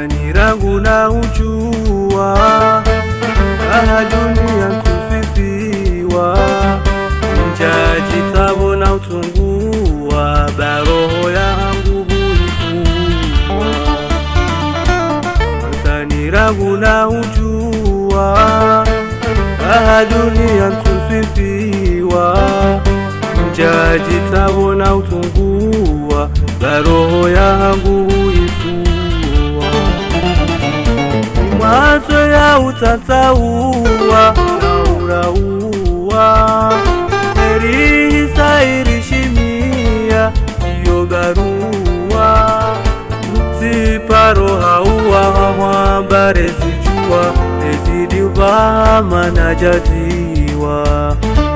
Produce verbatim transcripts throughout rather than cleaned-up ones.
Mtani rangu na ujua, raha dunia mtufifiwa, mjaji tabo na utungua, baroho yangu huifua. Mtani rangu na ujua, raha dunia mtufifiwa, mjaji tabo na utungua, baroho yangu huifua. Mwazo ya utataua na uraua, heri sairi shimia iyo garua. Mtiparo haua hawa bare zijua, ezidi ubama na jadiwa.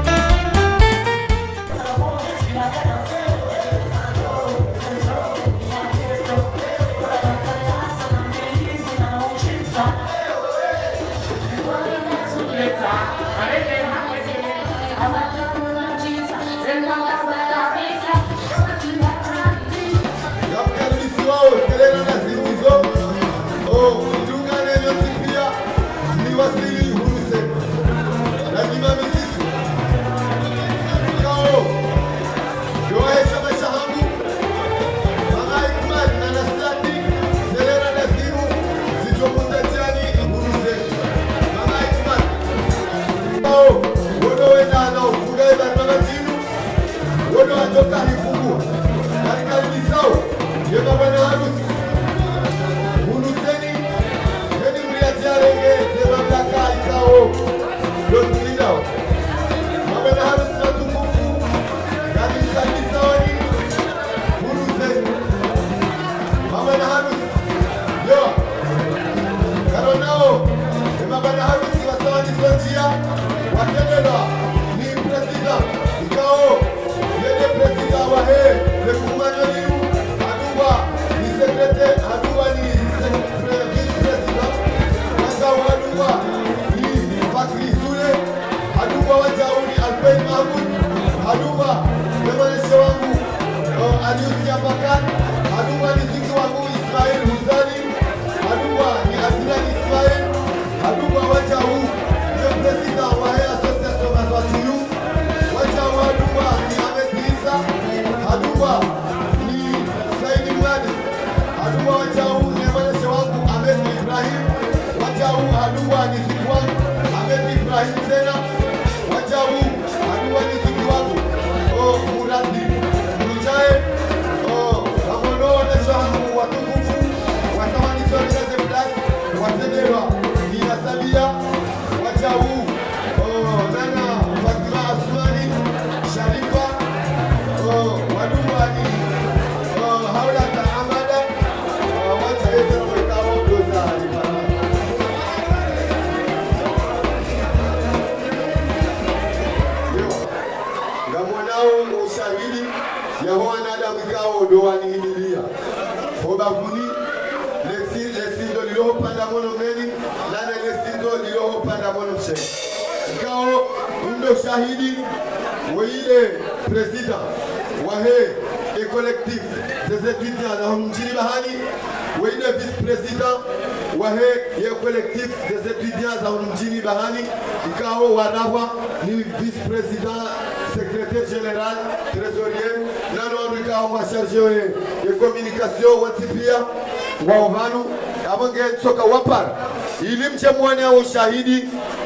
Ilimche mwane wa ushahidi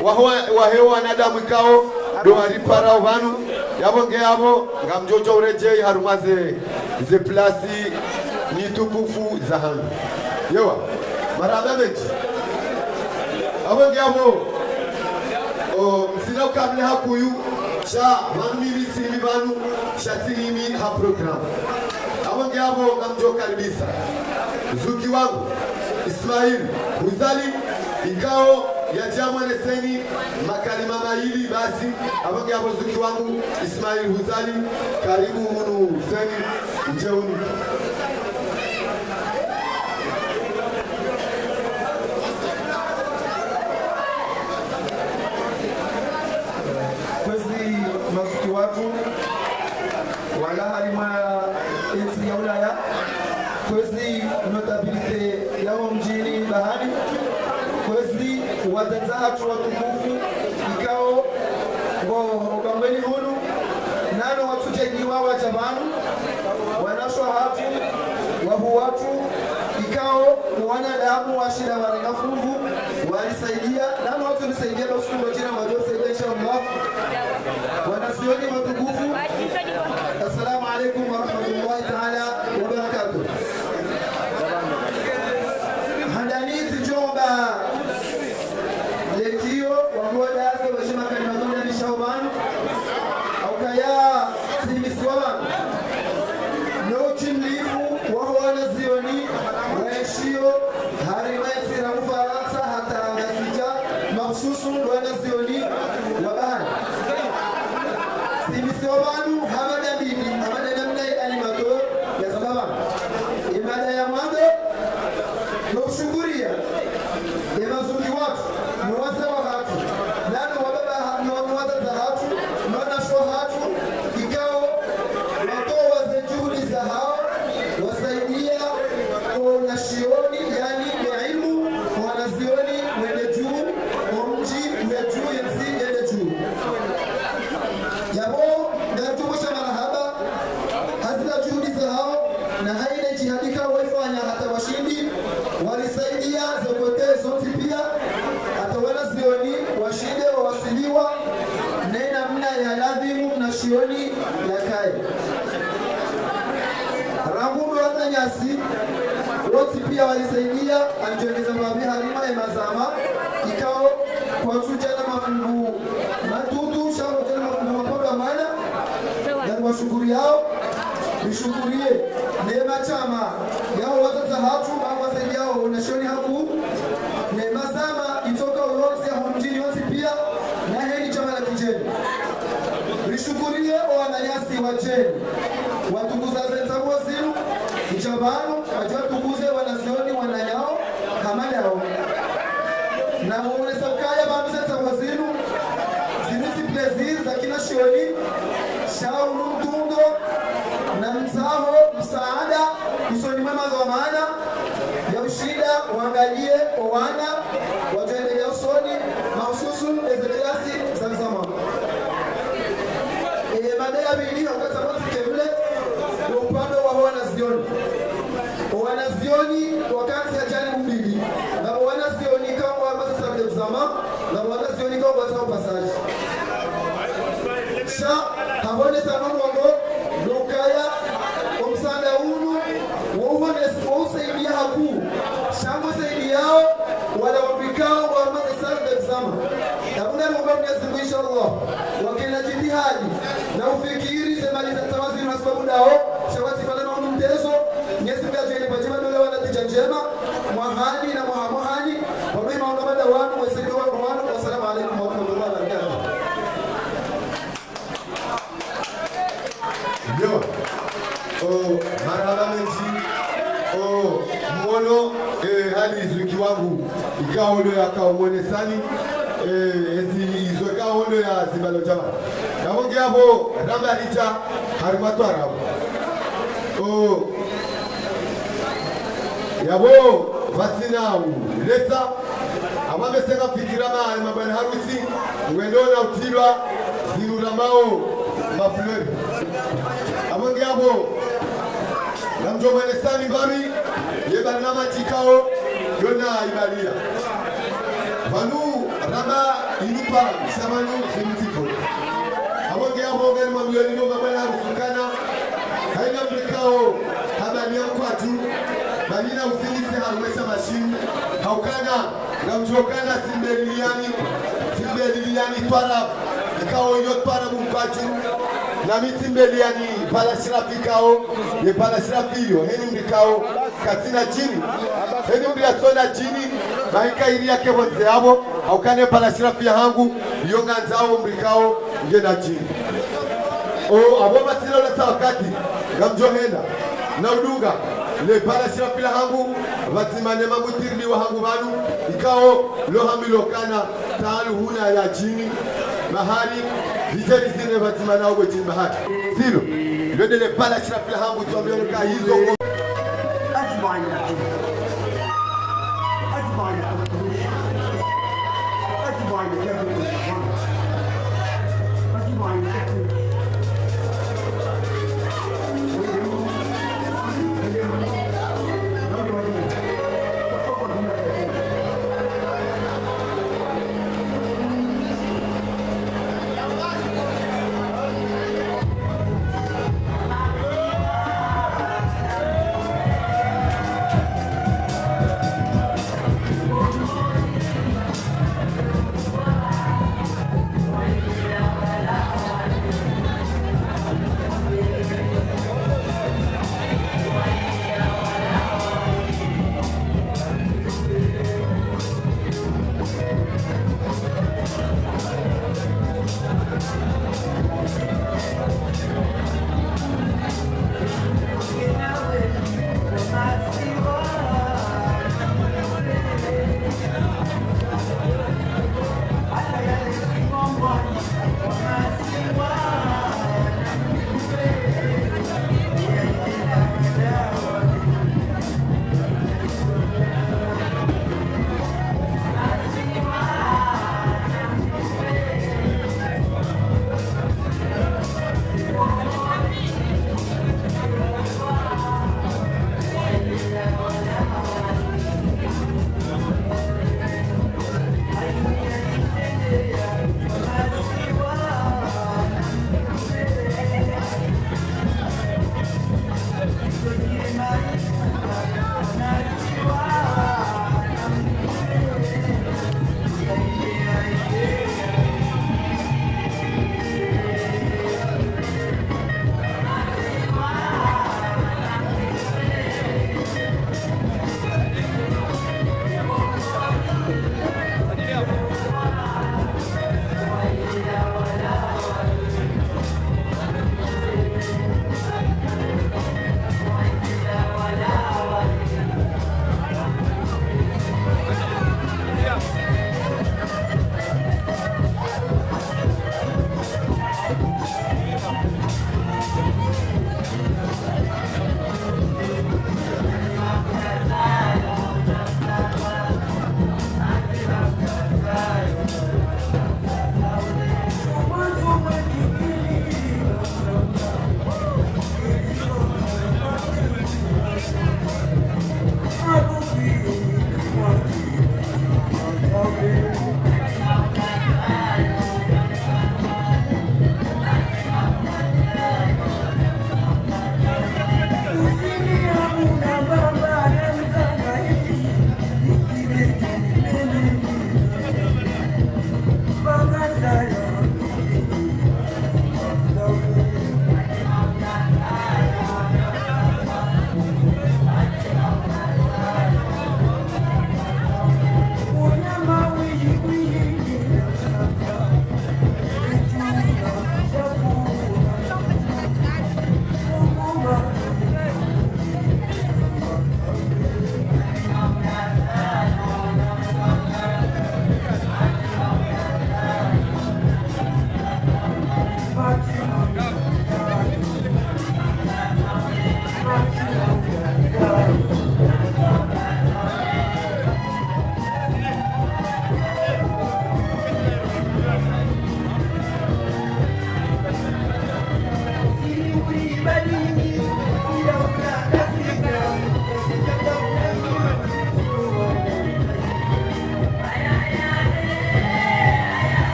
wa hewa wanadamu kao dohari para uvanu yabonge yabo ngamjojo urejei harumaze ze plasi ni tukufu za hangu yewa marabebeji abonge yabo msina ukabile hakuyu sha manumili simi banu sha tinimi ha program abonge yabo ngamjo karibisa zuki wangu Ismail Huzali ikao ya jamwa neseni makalima maili basi abonge hapo zuki wangu Ismail Huzali karibu munu seni njeuni Kwezi masuki watu wala halima ensi ya Ulaya kwezi notabilite yao mjini bahari kwezi watazatu watukufu ikao ngo ogambeni hulu nano watutegiwa wajabanu wanashwa hatu wahu watu ikao wanadamu washida warikafuvu walisaidia nano watu nisaidia usundo jina wajua saidia inshallah wanasioni watukufu. Assalamu alaikum wa rahmatullahi ta'ala wa barakatuh. Handanizi jomba lekio wanguwa daza washima kanimaduna ni shauban au kaya simiswaban no chimlifu wahuwana zioni waeshio harimati na ufaransa hata angasija mahsusu wana zioni wabahani simiswabanu hamada bibi hamada namna animator ya sababan imada ya mwanzo no shukuria ya mazuki watu nuwaza wa hatu nano wababa nuwaza za hatu nona shwa hatu ikao watoa za juhudi za hao wasaidia kwa shioni yani ya ilmu wanazioni mwende juu mji mwende juu yamsi yende juu yabo ndatumusha marahaba hazina juhudi za hao na haina jihadika waifanya hata washindi walisaidia zote zote pia hata wanazioni washinde wawasiliwa nena mna ya ladhimu na shioni ya kai rambudo hata nyasi wote pia walisaidia anjongeza mabi harima ya mazama ikao kwa sujana mafungu matutu shawo jana mafungu mapoga mana na washukuri yao nishukurie neema chama yao watoto hatu mama wasaidia wao na shoni haku neema zama itoka uronzi ya mjini wote pia na heni chama la kijeni nishukurie wananyasi wa jeni watukuza zenzabu waziru Ichabano, wajua tukuze wanazioni wananyao kama yao na mwone saukaya banuze za wazinu zinusi plezir za kina shioni shauru mtundo na msaho msaada usoni mama za maana ya ushida uangalie owana wajuende ya usoni mahususu ezekiasi za mzama e madaya bili wakasa mwati kemle upando wa wanazioni wanazioni wakati ya jani mbili na wanazioni kama wamasa sabde zama na wanazioni kama wasa upasaji sha habone sanono wango lokaya omsanda unu wauhone wausaidia haku shango saidi yao wala wapikao wamasa sabde zama tabuna mungu mnyazimu inshallah wakena jitihadi na ufikiri zemaliza tawazi na sababu dao shawati pale na unu mtezo nyesi mgajeni pajima dole wana tijajema mwahani na mwahamuhani wamei maunamada wanu wesidi wa mwanu wassalamu alaikum wa rahmatullahi wa barakatuh. Yo, oh, marahaba menji, oh, mwono, eh, hali izuki wangu, ikaolo ya kaomone sani, eh, ezi izo ikaolo ya zibalo jama. Na mongi hapo, ramba richa, harimatu arabu. Oh, yabo, vatsina leta, amame senga fikirama ya mabani harusi, uendona utilwa, zinuramao, mafleur. Amongi hapo, na mjomane sani mbami, yeba nama chikao, yona ibalia. Vanu, rama, inupa, samanu, simtiko. Amongi hapo, gani mamlelino mabani harusukana, haina mrekao, habani yangu atu, balina usilisi harumesha mashini, haukana, na mjokana simbeliliani, simbeliliani twara, ikao yot para mkwaju, na mitimbeliani pala shirafikao, ye pala shirafiyo, heni mrikao, katina chini, heni mriatona chini, mahika iria kebonze habo, haukane pala shirafia hangu, yonga nzao mrikao, ngena chini. O aboma tilo leta wakati, gamjohena, na uduga, le pala shirafia hangu, vatimane mamutirni wa hangu manu, ikao lohamilokana, taalu huna ya chini, mahali, vijeli zine vatimana uwe chini mahali. Silo, yodele pala shirafia hangu, tuambione ka hizo.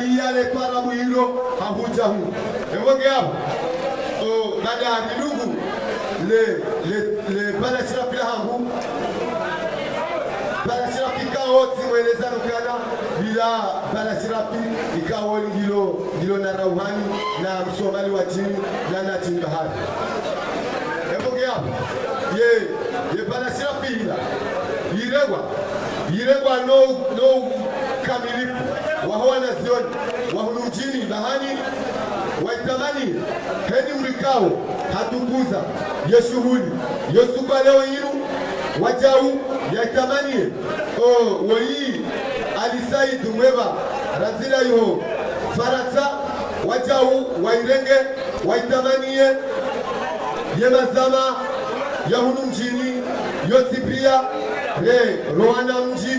walia le para mwilo hahuja hu evoge hapo o baada ya ndugu le le le bana chira pila hangu bana chira pikao timweleza nukana bila bana chira pi ikao ngilo ngilo na rauhani na msomali wa chini na na chini bahari evoge hapo ye ye bana chira pila yiregwa yiregwa no no kamilifu wahoa na zioni wahulujini bahani waitamani hedi mrikao hatukuza yeshuhuli yosuka leo yinu wajau yaitamani o woi alisaidu mweva razila yuho faratsa wajau wairenge waitamanie yemazama yahulu mjini yotipia re roana mji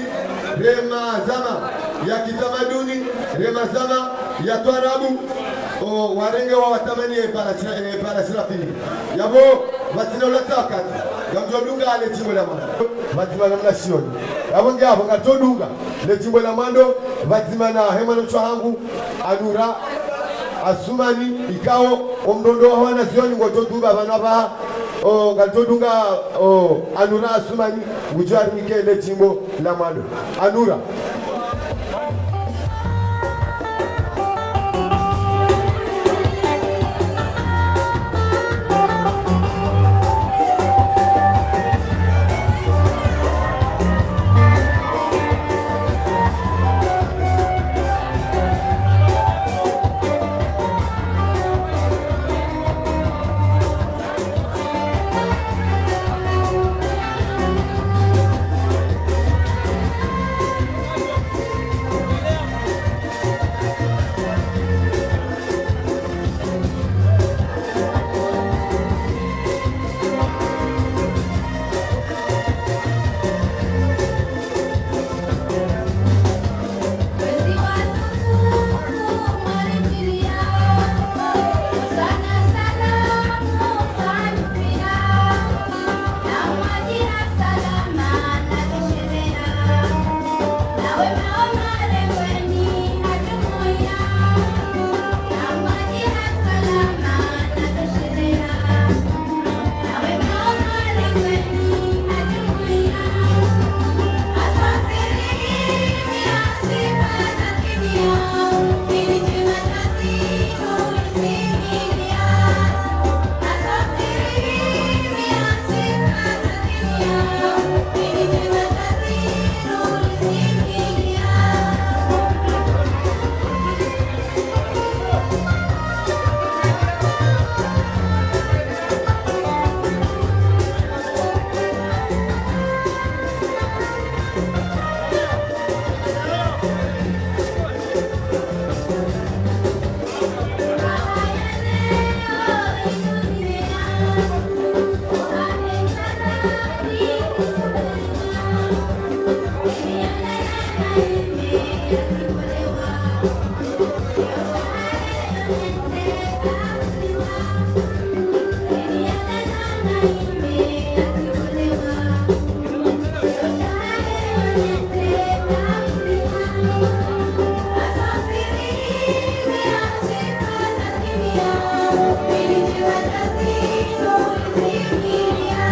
remazama ya kitamaduni remazama ya twarabu o warenge wa watamani e parashira e parashira fini yabo batina ulataka gamjodunga ale jimbo la mando batima na mnashioni yabo ngabo ngatodunga le jimbo la mando batima na hema no changu anura asumani ikao omdondo wa wana zioni ngotoduba bana ba o ngatodunga o anura asumani ujari mikele jimbo la mando anura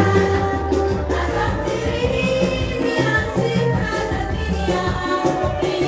Yeah.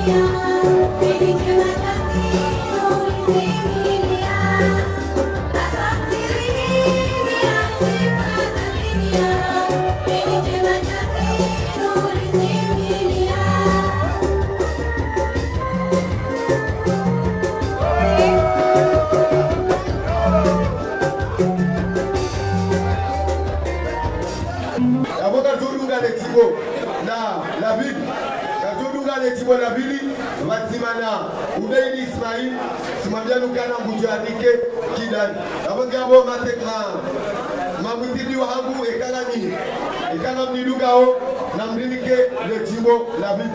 na Nabili Katudunga Netibo Nabili Matsimana Ubeidi Ismail Simambianu Kana Mbujanike Kidani Abangabo Matekma Mamutidi wa Hangu Ekala Nini Ekala Mnidugao na Mrinike Netibo Nabili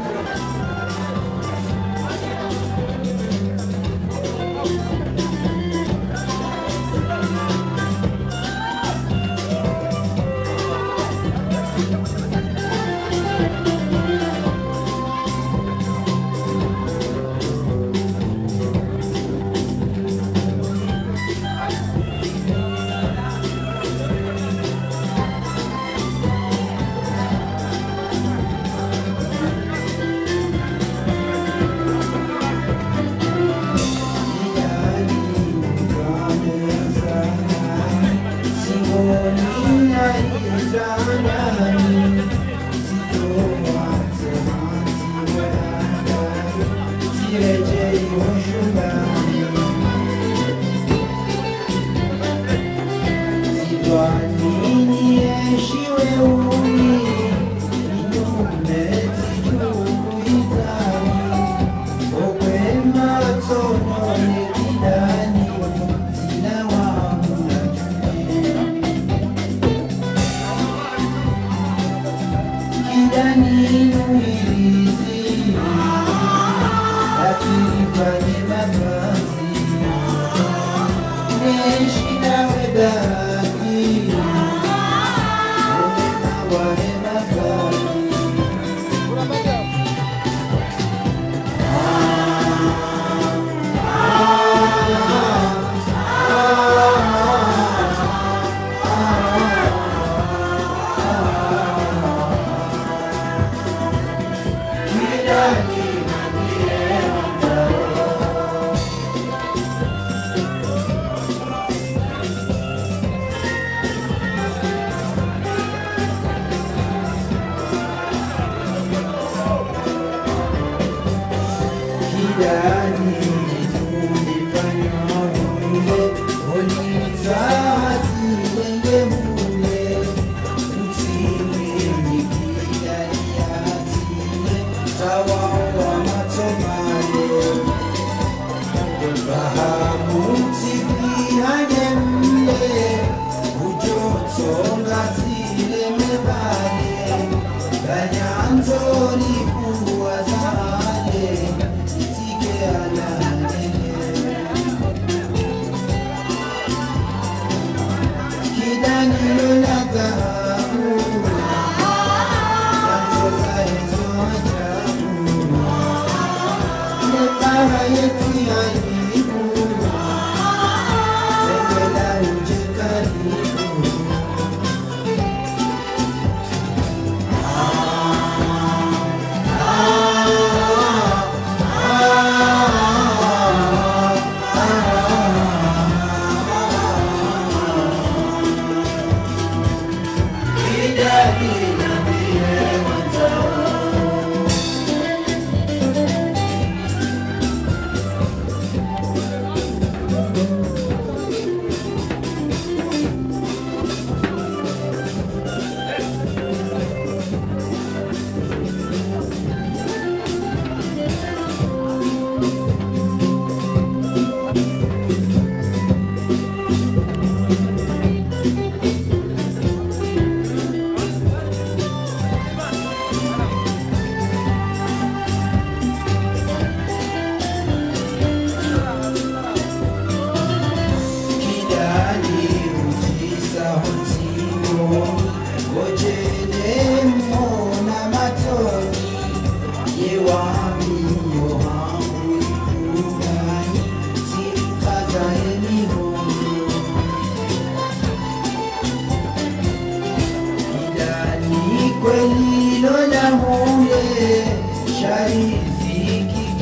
Kweli lola hule shari ziki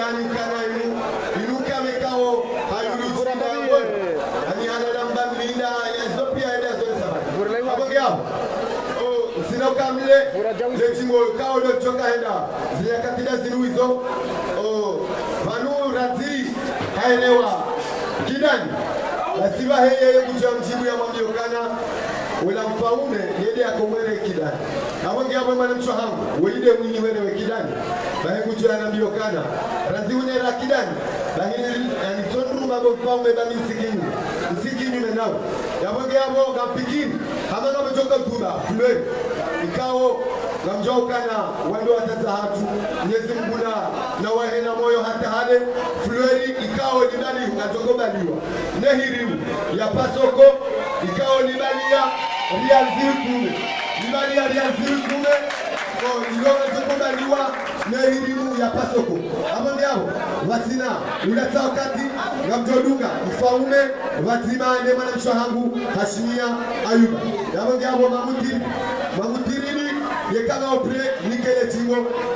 yani kana inu inu kame kao hayuri kuramba ani ana namba linda Ethiopia ida zone sabati hapo gao oh sina kamile le chingo kao do choka henda zile katida ziruizo oh manu razi haelewa kidani nasiba heye kuja mjibu ya mamiokana wala mfaume yede akomwele kidani hapo gao mwana mchohangu weide mwini wewe kidani bahe kuja anambiokana razi unera kidani lakini yani tondu mambo mfaume bami msikini msikini menao hapo gao kapikini kama namechoka kuba fule ikao gamjokana wando watazahatu Mwenyezi Mungu na wahena moyo hata hale flori ikao libali natokobaliwa nehirimu ya pasoko ikao libalia riaziri kume libalia riaziri kume ko ilonga tokobaliwa nehirimu ya pasoko amande yao watina ulata wakati gamjodunga mfaume watima ane mwana mshahangu Hashimia Ayuba amande yao mamutiri mamutirini yekana opre nikele tingo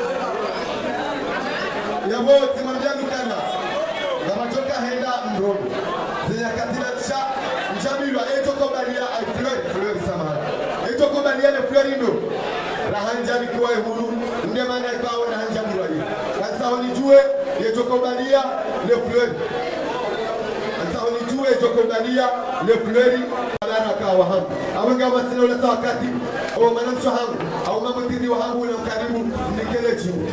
yabo timambia nukana gamachoka henda mrono zenya katila cha mchabilwa eto kobalia ay fleur fleur samara eto kobalia ne fleurindo rahanja nikiwa huru ndio maana ikawa rahanja mradi kanisa onijue eto kobalia le fleur kanisa onijue eto kobalia le fleur baraka wa hamu abanga basina ule wakati au manamsho hangu au mamutiri wa hangu na karibu nikele chimu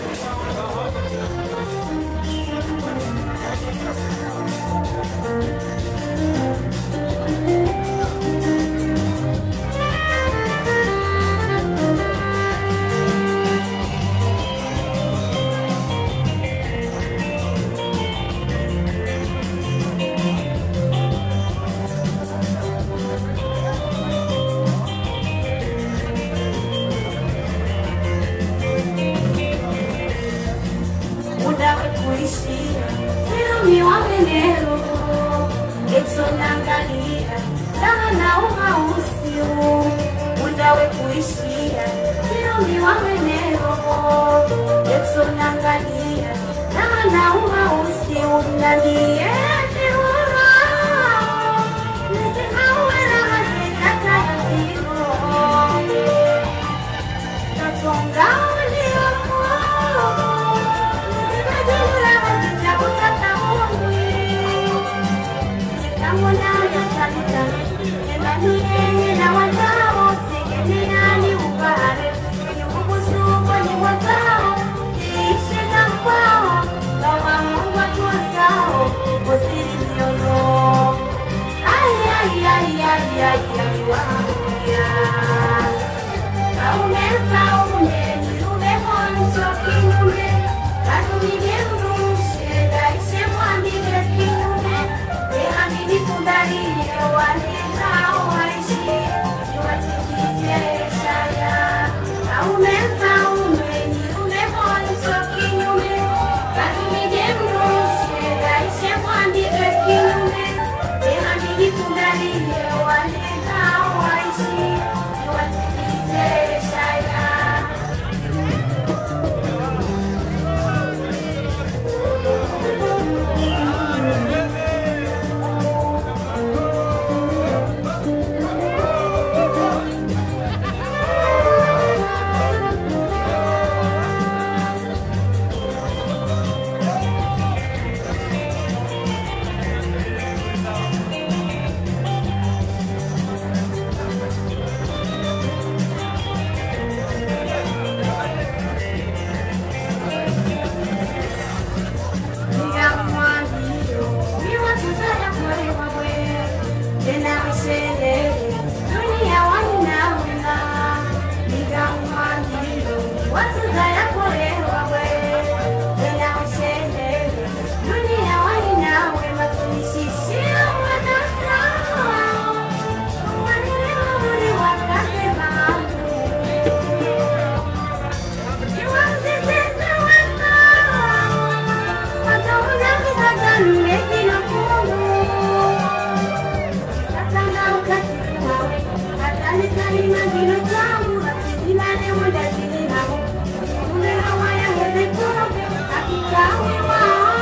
Hakika wewe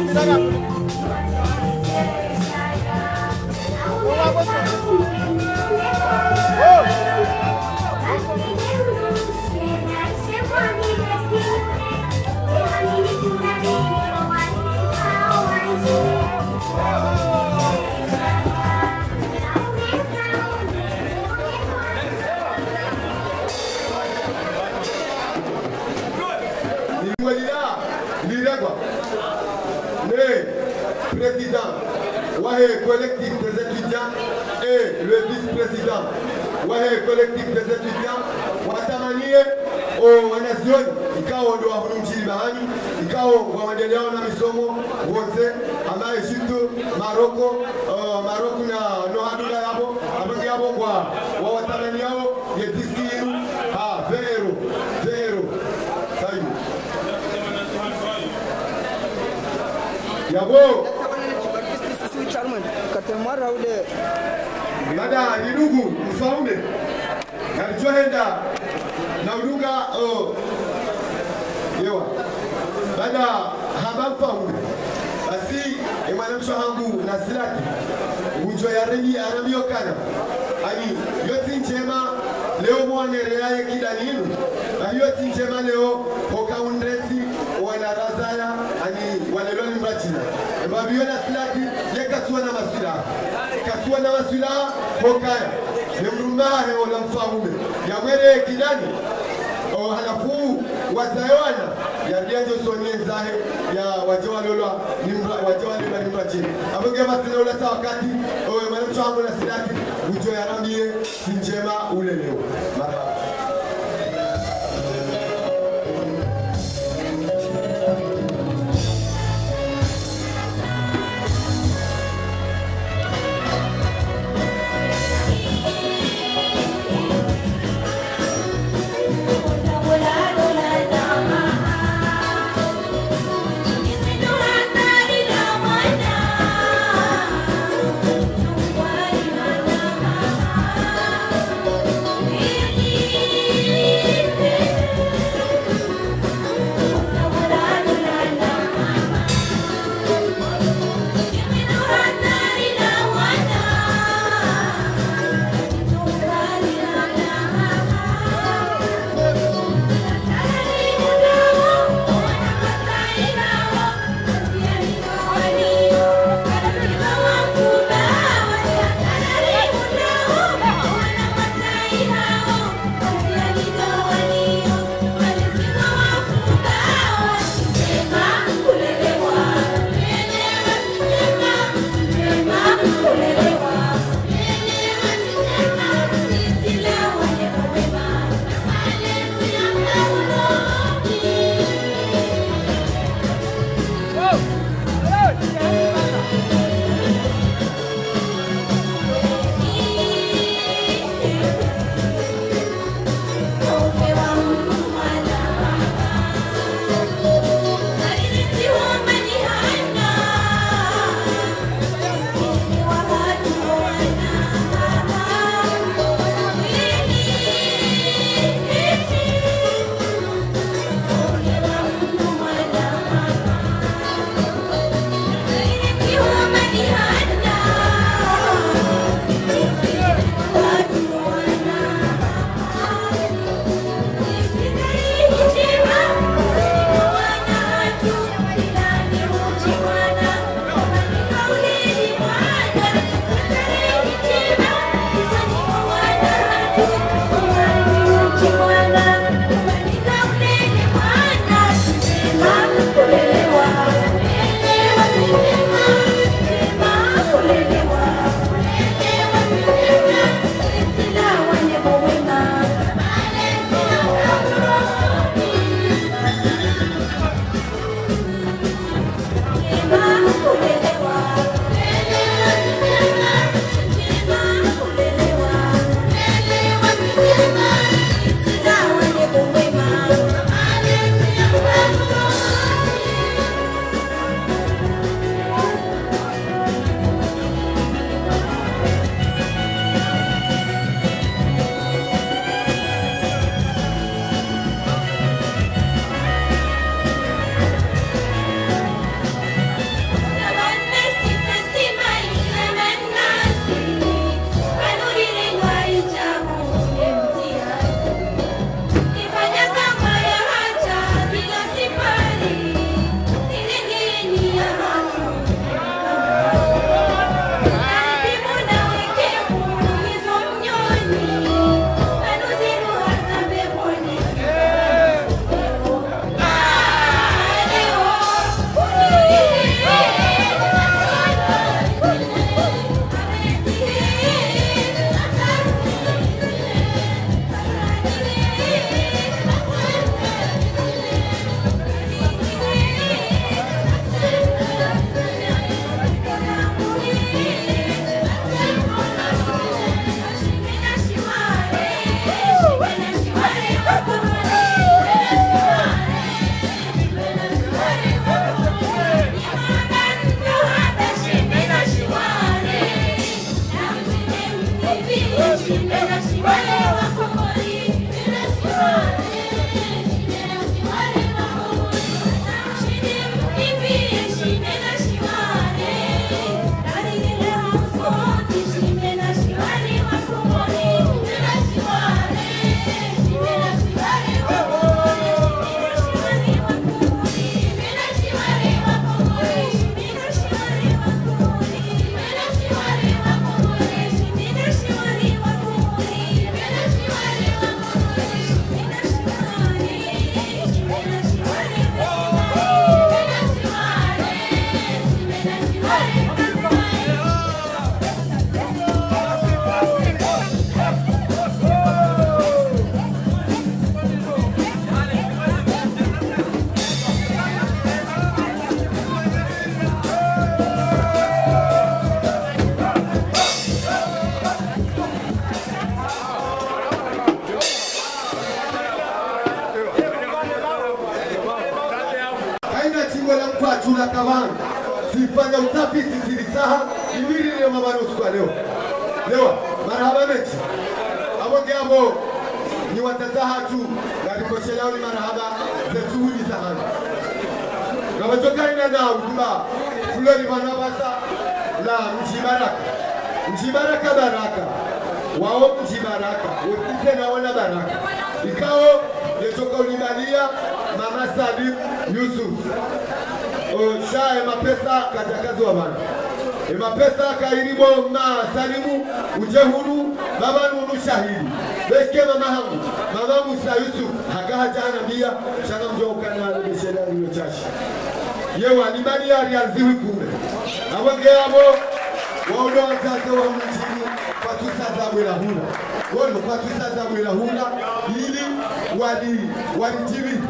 Président, ouais, collectif des étudiants et le vice-président, ouais, collectif des étudiants, watamanie o wanazioni ikawa ndo wahudumchili bahani ikawa waendelea na misomo wote ama Egypto, Maroko, uh, Maroko na no hadula yabo abangi yabo kwa wa watamani yao ye disiru ha vero vero sayu yabo katemara ule dada ni ndugu mfaume alichoenda na udunga oh yewa dada haba mfaume basi emwanamsho hangu na silati unjo ya rengi aramio kana ani yoti njema leo mwanerea ye kida ninu ani yoti njema leo hoka undreti wana razaya ani waleloni mbachina babiona silati yekatuwa na masila katuwa na masila hokaya nemrumahe wala mfahume yamwere kidani o halafu wazayoana yardiajo sonyenzahe ya wajewalolwa nimra wajewalolwa nimrachini abonge masina ulata wakati o mwanamcho wangu na silati ujo yaramie sinjema ule leo marhaba. Thank you. Tuna kawana sifanya utafiti zilisaha iwili leo mabano usiku leo leo marhaba mechi abonge abo ni watataha tu na rikoshelao ni marhaba zetu ni sahani na wajoka ina na udumba fulani manabasa la mjibaraka mjibaraka baraka wao mjibaraka wote naona baraka ikao yetoka ulibalia mama Sadim Yusuf Shae mapesa katakazi wa bana e mapesa kairibo ma Salimu ujehuru baba nunu shahidi beke mama hangu mama Musa Yusuf hakaha jana bia shana mjoka na bishela hiyo chashi yewa ni bali ya riaziwi kume abonge abo waudo wazazi wa mjini kwa tusaza bwela huna wao kwa tusaza bwela huna ili wali walitimiza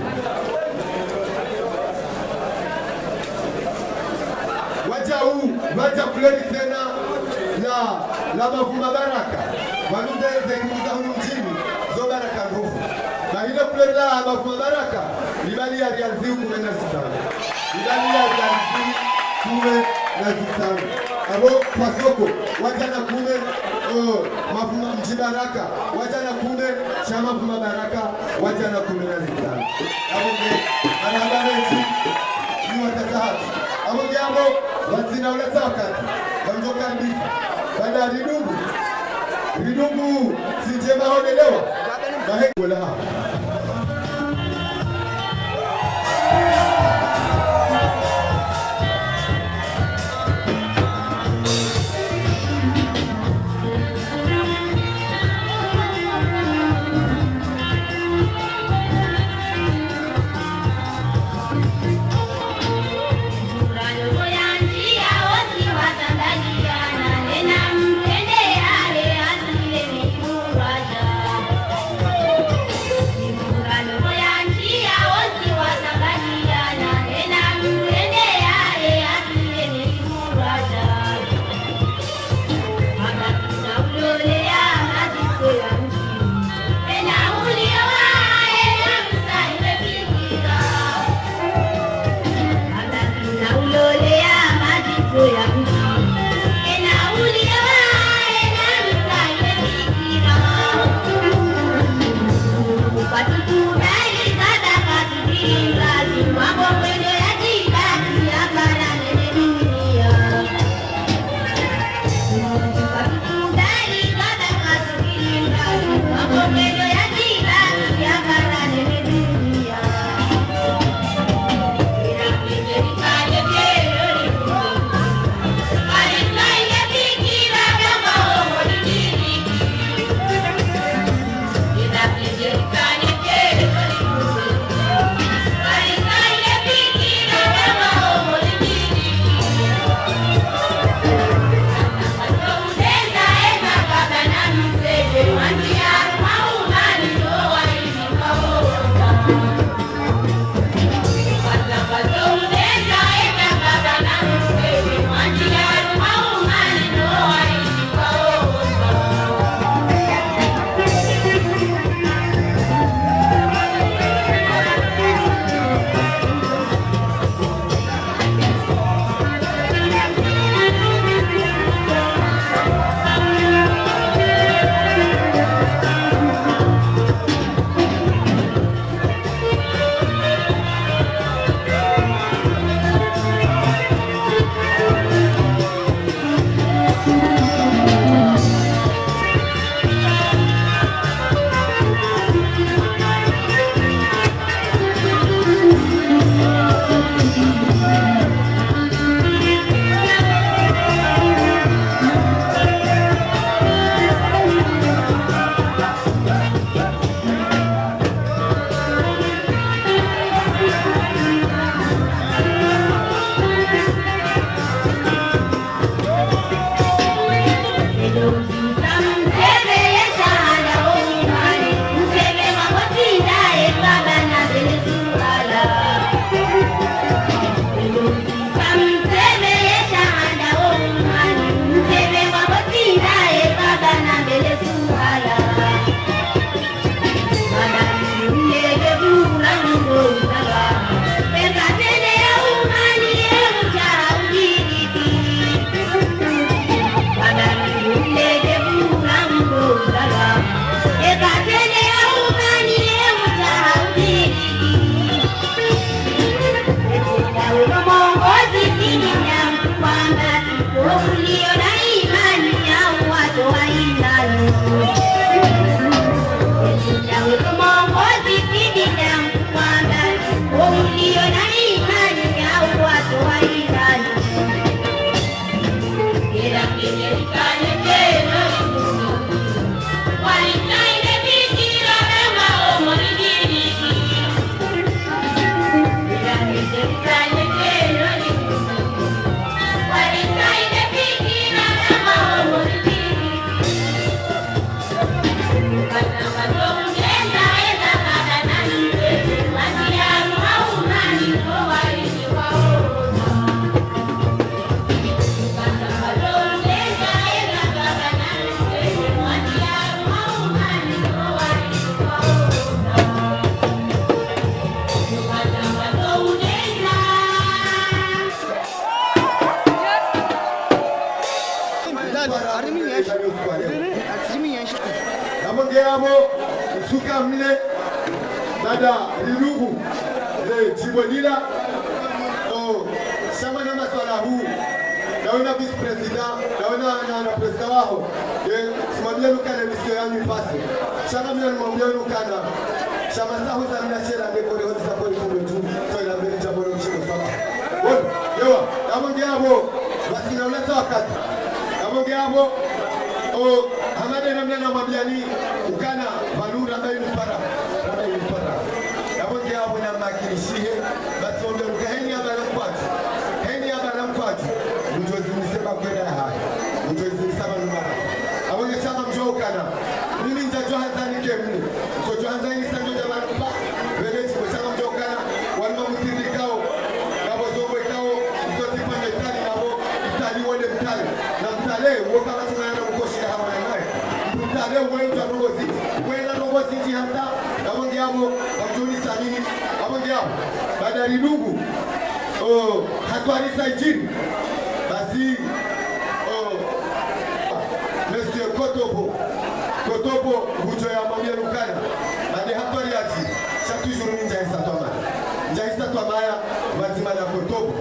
wajau waja kuleni tena la la mavuma baraka wanuze zenguza humu mjini zo baraka nguvu na ile kuleni la mavuma baraka libali ya riaziu kume na sitani libali ya riaziu kume na sitani abo kwa soko wajana kume oh, mavuma mjibaraka wajana kume shama mavuma baraka wajana kume na sitani abo ke anahabari ni watazahati abo jambo watina uleta wakati wanjoka kabisa baada ridungu ridungu sijema honelewa bahe wala hapa geamo suka mle dada rilugu le jibodila oh shama na maswala huu naona vice president naona na president wao eh simamia lukana misio yanyu pasi shama mimi nimwambia lukana shama zao za biashara ngeko leo support kwa tu kwa mbele jambo la mshiko sana bon yewa kama geamo basi nauleta wakati kama geamo oh hamada namna namwambia ni ukana valura ambayo ni para ambayo ni para kama geamo na makilishie basi ndio ukaheni hapa na kwatu heni hapa na kwatu mjozi msema kwenda haya mjozi msema numara abonye chama mjokana mimi nitajua hata nikemni so joanza ni sanjo jamani pa wewe kwa chama mjokana walima mtirikao kabo zomwe kao zote pande tani nabo itali wale mtali na mtale woka basi na mkoshi hawa naye mtale wewe utarogozi wewe na rogozi ji hata abonye hapo amjoni sanini abonye hapo baada ya ndugu oh hatwari saijini basi oh Monsieur Kotobo Kotobo bujo ya mamia lukana bade hatwari ati chaque jour ni njaisa toma njaisa toma ya bazima na Kotobo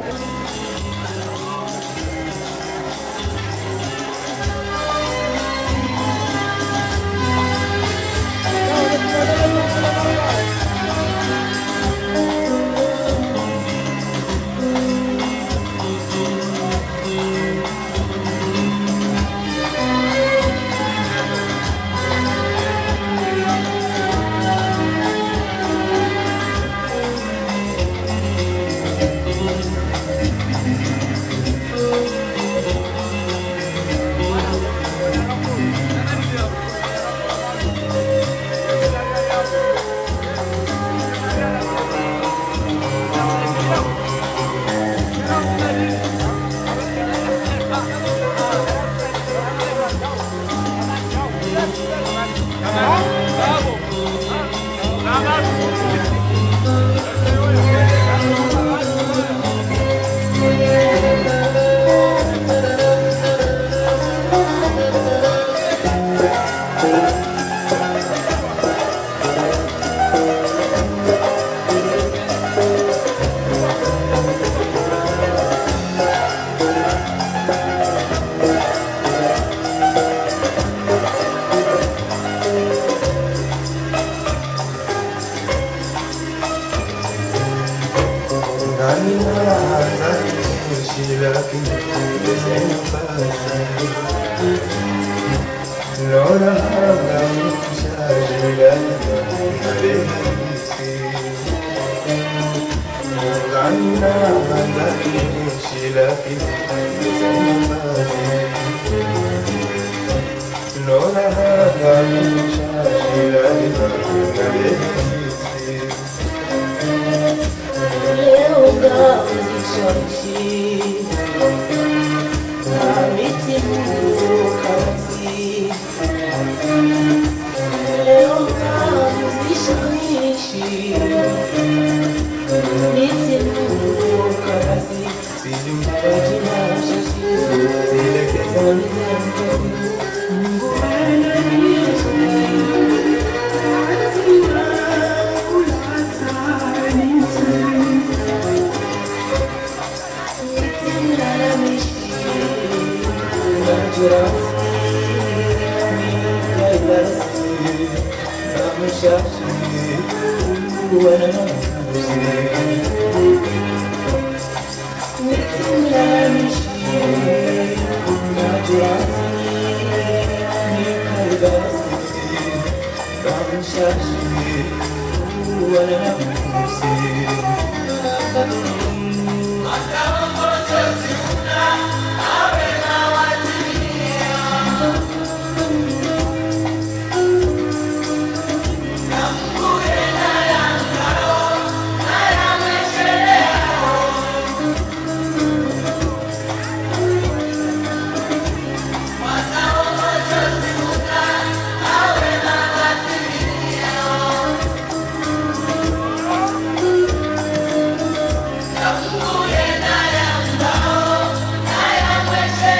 Mungu yena yamba, na ya mweshe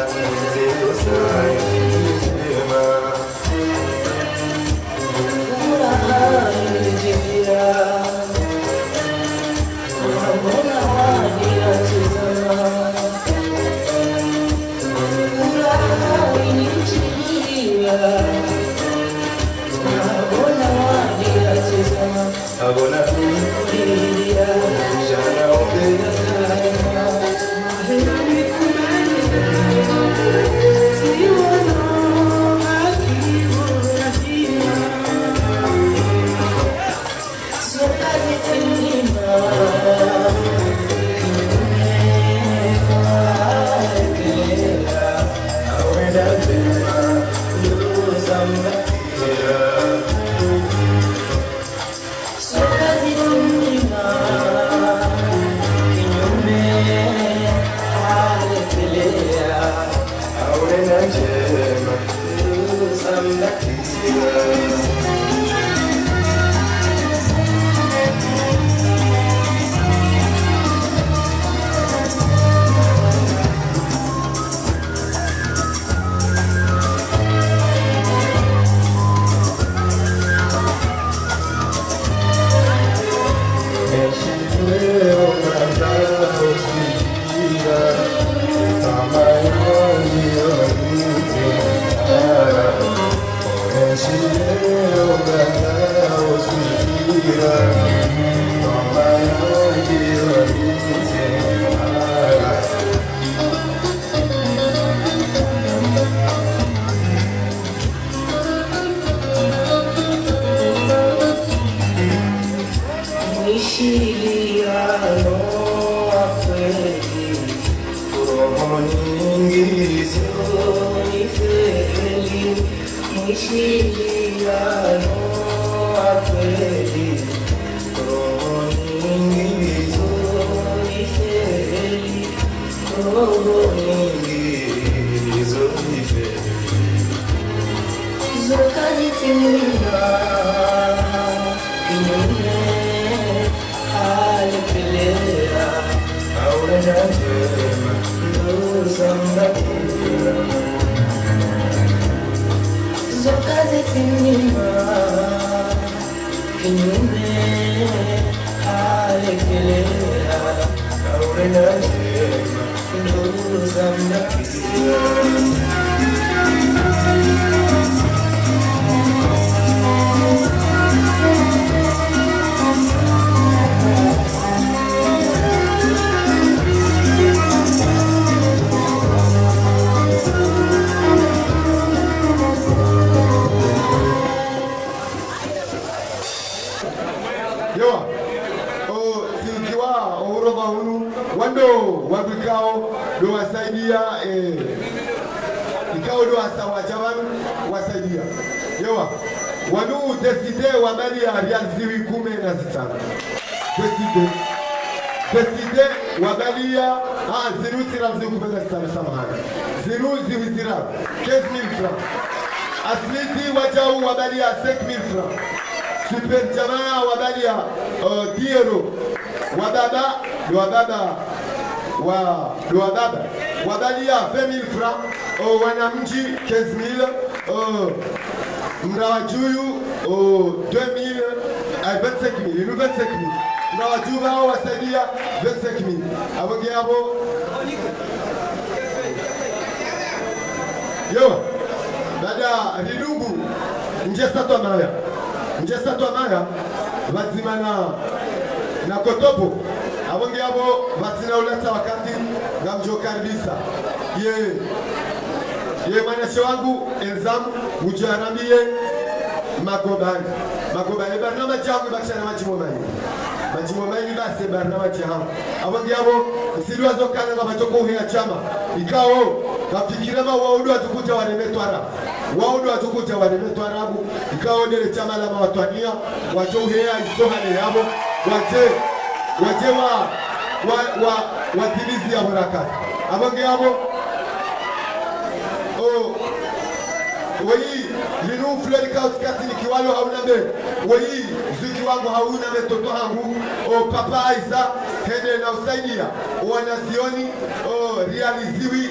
Hene na usaidia wanazioni realiziwi ziti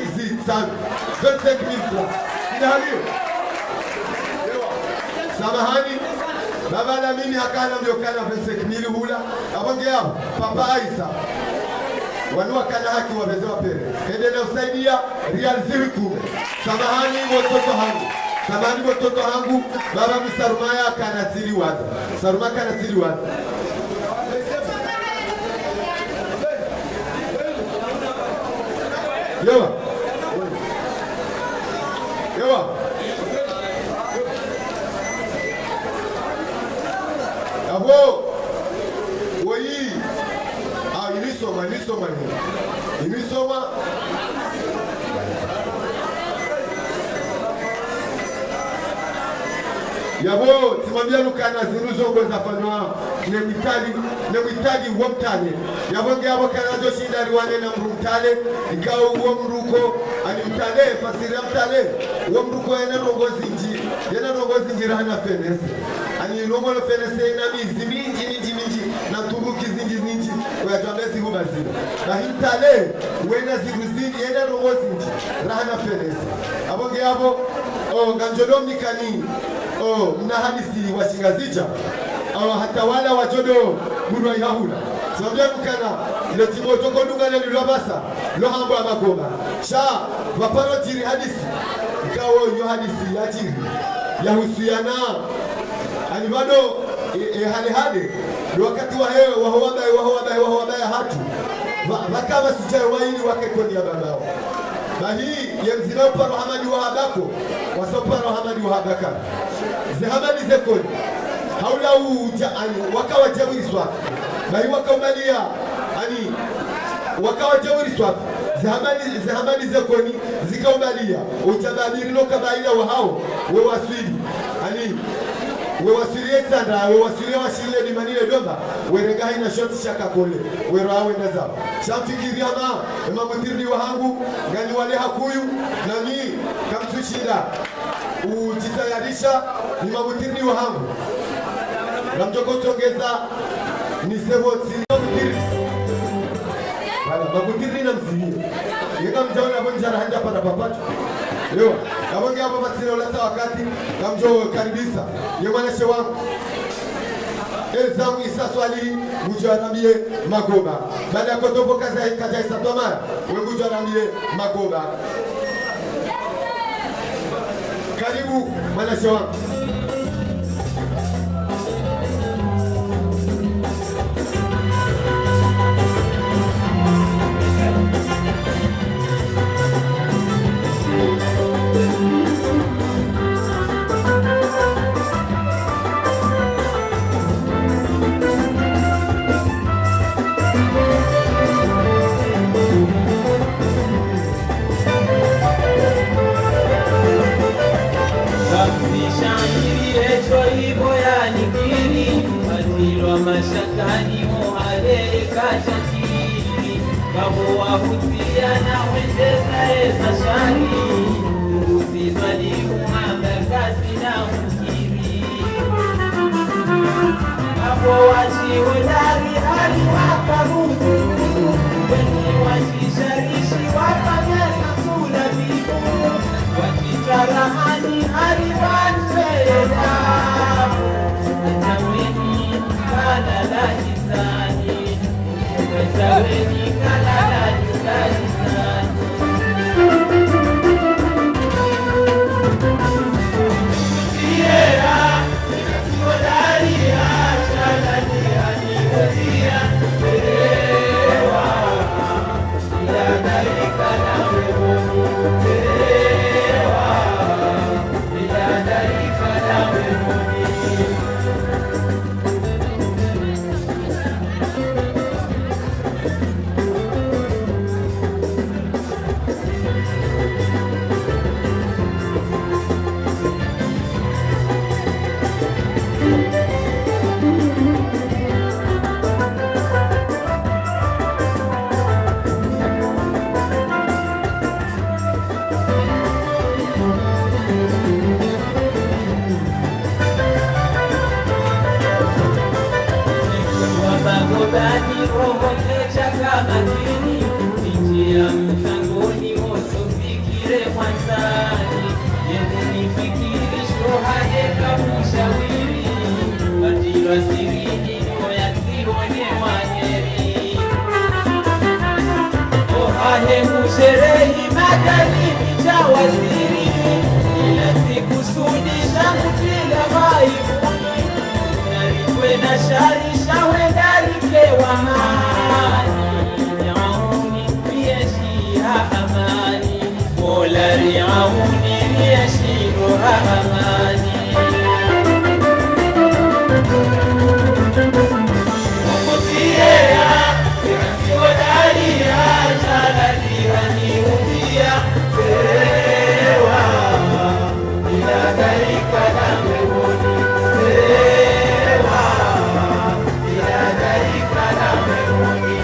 sana. vingt-cinq mille francs. Sina halio. Samahani. Baba na mimi hakana mliokana vingt-cinq mille hula. Abonge hapo Papa Aisa. Wanua kana haki wabezewa pere. Kende na usaidia real ziwi kume. Samahani watoto hangu. Samahani watoto hangu. Baba msarumaya kanatili waza. Saruma kanatili waza. Yewa. Yewa. Abo. Woyi. Ah, ilisoma, ilisoma hii. Ilisoma. Yabo, simambia lukana zinuzo ngoza fanwa. Nemitaji, nemitaji womtane. Yabo ngabo kanazo shinda riwane na mrumtale. Ikao uo mruko. Ani mtale, fasiri ya mtale. Uo mruko ena rongozi nji. Yena rongozi nji rahana fenese. Ani longo lo fenese ena mizi minji minji minji. Na turuki zinji zinji. Kwa tuambezi huba zina. Na himtale. Uena zigu zinji. Yena rongozi nji. Rahana fenese. Abo ngabo. Oh, ganjodom nikani. Oh, mna hadisi wa Shingazicha. Oh, hata wala wajodo murwa yahula. Sabia mukana le timoto kodunga le lwabasa. Lo hambo amagoba. Sha, wapano tiri hadisi. Ikawo yo hadisi ya tiri. Ya husiana. Ani bado e, e hale hale. Ni wakati wa hewa wa huwada wa huwada wa huwada hatu. Wakama sijai waini wakekoni ya babao. Na hii ya mzina uparo hamadi wa habako. Wasoparo hamadi wa habaka. Zihamadi zekoni. Haula uja ani wakawa jawiri swafi. Na hii wakaumalia ani wakawa jawiri swafi. Zihamadi zihamadi zekoni zikaumalia. Ujababiri loka baila wa hao we wasili. Ani we wasili etanda we wasili wa shile ni manile domba we regahi na shoti shaka kole we rawe ndaza. Shamfikiria ma emamutirni wa hangu gani wale hakuyu na ni kamtushida. Ujitayarisha ni mamutirni wa hangu. Na mjoko tongeza ni seboti mamutirni. Wala mamutirni na mzimia. Yeka mjaona bonjara hanja para papacho. Leo, kabonge hapo matino lata wakati na mjoko karibisa. Yemana shewangu. Elzamu isa swali mujaramie magoba. Baada ya kotopo kaza kaja isa tomara. We mujaramie magoba. Karibu mwanashe wangu. Mashakani muhale kachakiri Babu wa hutia na wendesa esa shari Nguzi zwali umamba kasi na mkiri Babu wachi wedari hali waka mungu Wengi wachi sharishi waka nyasa tula viku Wachi charahani hali wachweda Kala la jisani, umesaweni kala la jisani. Sierra, sinasiwadaria, shalalia niwetia, serewa, iladarika na wemoni, serewa, iladarika na wemoni. Bani roho kecha kama dini Nijia mtangoni osofiki mwanzani, yekunifikiri shohade kamushawiri, katilwa sirini noyazibone mwanyeri. Ohahe musherehi madani mchawaziri, ila sikusudisha kutila maibuni, nalikwe na sharisha wendarike wa mani, yauni liyeshira amani, mola riauni liyeshira amani. Mukutiea, sikasiwadalia, jalalia niumbia, sewa, iladaika na mewoni, sewa, iladaika na mewoni.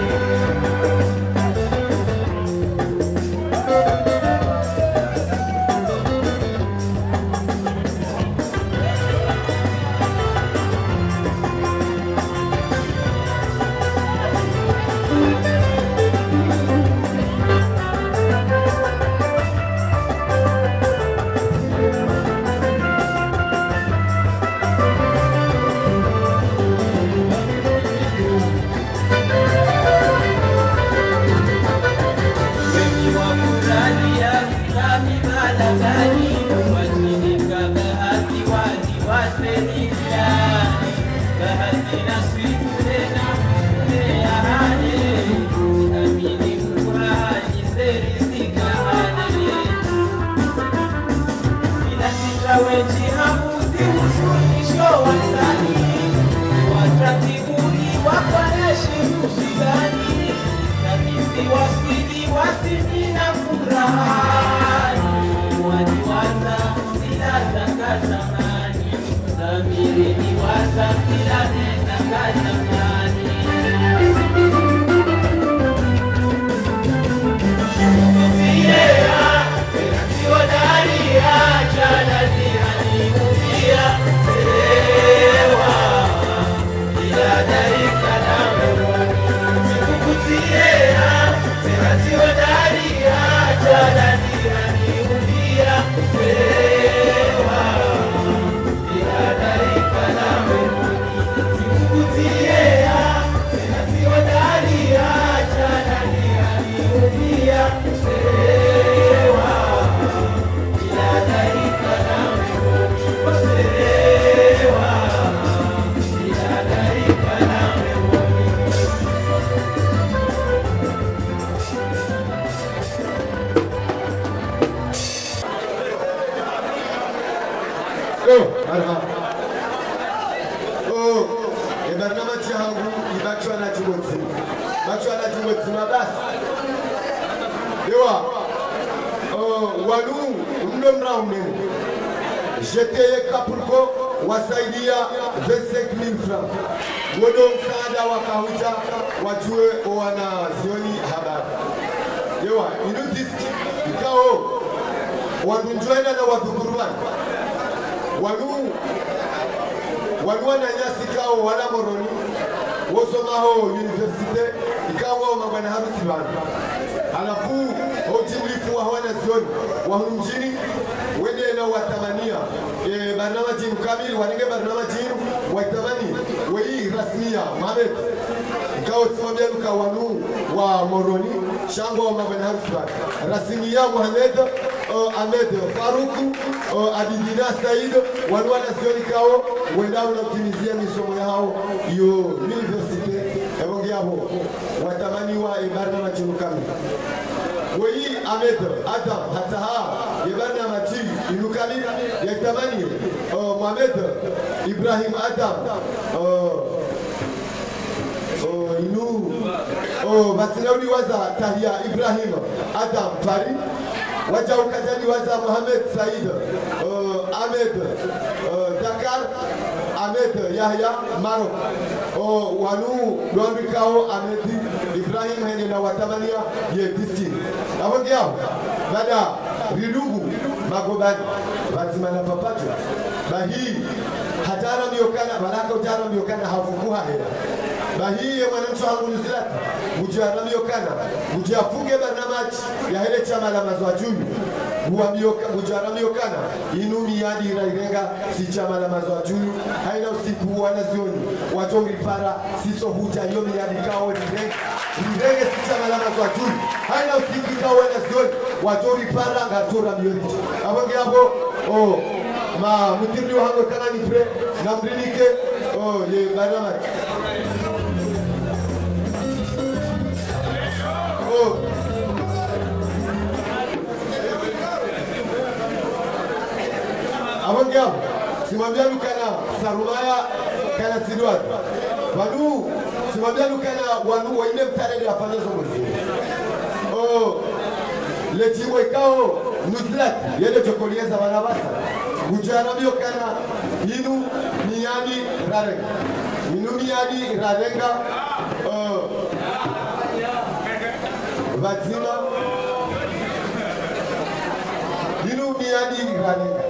J'étais Kapurko, wasaidia vingt-cinq mille francs. Wodo msaada wakahuja wajue wana zioni habari. Yewa, inu diski, ikao, wadunjoena na wadukuruani. Wanu, wanu wananyasi kao wana moroni. Wosomaho universite, ikao wao mabana harusi bana. Alafu, hojimlifu wa wana zioni, wahunu mjini, wende na watamania e, barnamaji mkamili wanenge barnamaji watamani wei rasmia Mohamed kao tsimambia luka wanu wa moroni shango wa mabana harusi rasmia Mohamed uh, Ahmed Faruku uh, Abidina Said wanu wanazioni kao wenda unatimizia misomo yao yo universite ebongi yabo watamani wa e, barnamaji mkamili wei Ahmed Adam Hataha yebarna maji inukali yatamani uh, Mohamed Ibrahim Adam uh, uh, inu oh batinaudi waza Tahia Ibrahim Adam Fari waja ukajani waza Mohamed Said uh, Ahmed uh, Dakar Ahmed Yahya Marok oh wanu doandikao Ahmed Ibrahim hene na watamania ye diski abongea bada ridugu magobani batimana papacho bahi hatara miokana baraka utara miokana hafukuha hela bahi mwananchi wangu nusrati mujana miokana mujiafunge barnamaji ya hele chama la mazwajuni huamioka bujara miokana inu miadi rairenga si chama la mazwajulu haina usiku wana zioni wajongi para siso huja yo miadi kao rirenge rirenge si chama la mazwajulu haina usiku kao wana zioni wajongi para ngatora miori abonge hapo oh ma mutirni wango kana ni pre namrinike oh ye barama oh abonge hapo simambia lukana sarumaya kana tidwa wanu simambia lukana wanu waine mtarele afanye zomozi oh le tibo ikao nuzlat yele chokolieza wanabasa ujana bio kana inu miadi rarenga inu miadi rarenga uh, vazima inu miadi rarenga